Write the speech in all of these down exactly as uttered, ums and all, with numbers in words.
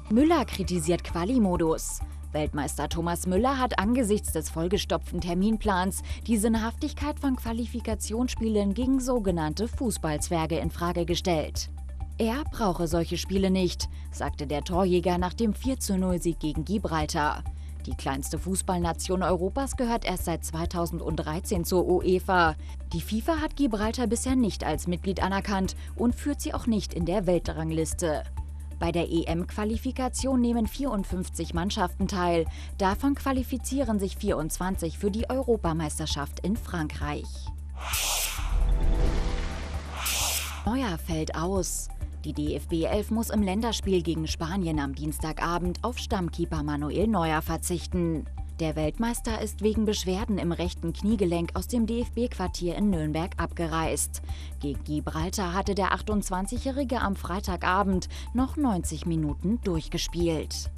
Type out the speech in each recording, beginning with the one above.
Müller kritisiert Quali-Modus. Weltmeister Thomas Müller hat angesichts des vollgestopften Terminplans die Sinnhaftigkeit von Qualifikationsspielen gegen sogenannte Fußballzwerge in Frage gestellt. Er brauche solche Spiele nicht, sagte der Torjäger nach dem vier zu null Sieg gegen Gibraltar. Die kleinste Fußballnation Europas gehört erst seit zweitausenddreizehn zur UEFA. Die FIFA hat Gibraltar bisher nicht als Mitglied anerkannt und führt sie auch nicht in der Weltrangliste. Bei der E M-Qualifikation nehmen vierundfünfzig Mannschaften teil. Davon qualifizieren sich vierundzwanzig für die Europameisterschaft in Frankreich. Neuer fällt aus. Die D F B elf muss im Länderspiel gegen Spanien am Dienstagabend auf Stammkeeper Manuel Neuer verzichten. Der Weltmeister ist wegen Beschwerden im rechten Kniegelenk aus dem D F B-Quartier in Nürnberg abgereist. Gegen Gibraltar hatte der achtundzwanzigjährige am Freitagabend noch neunzig Minuten durchgespielt.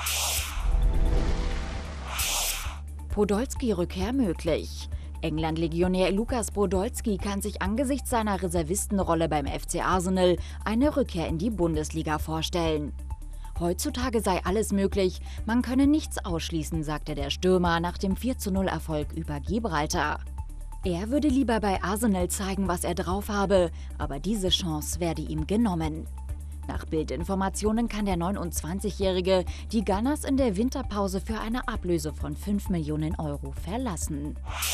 Podolski-Rückkehr möglich. England-Legionär Lukas Podolski kann sich angesichts seiner Reservistenrolle beim F C Arsenal eine Rückkehr in die Bundesliga vorstellen. Heutzutage sei alles möglich, man könne nichts ausschließen, sagte der Stürmer nach dem vier zu null Erfolg über Gibraltar. Er würde lieber bei Arsenal zeigen, was er drauf habe, aber diese Chance werde ihm genommen. Nach Bildinformationen kann der neunundzwanzigjährige die Gunners in der Winterpause für eine Ablöse von fünf Millionen Euro verlassen.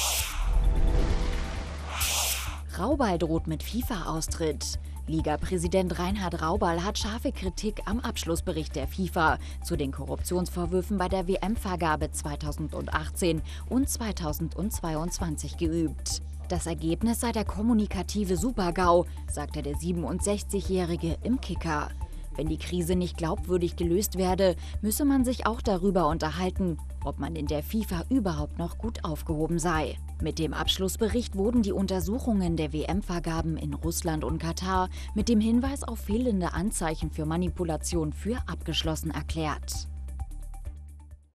Raubal droht mit FIFA-Austritt. Liga-Präsident Reinhard Raubal hat scharfe Kritik am Abschlussbericht der FIFA zu den Korruptionsvorwürfen bei der W M-Vergabe zweitausendachtzehn und zweitausendzweiundzwanzig geübt. Das Ergebnis sei der kommunikative Super-GAU, sagte der siebenundsechzigjährige im Kicker. Wenn die Krise nicht glaubwürdig gelöst werde, müsse man sich auch darüber unterhalten, ob man in der FIFA überhaupt noch gut aufgehoben sei. Mit dem Abschlussbericht wurden die Untersuchungen der W M-Vergaben in Russland und Katar mit dem Hinweis auf fehlende Anzeichen für Manipulation für abgeschlossen erklärt.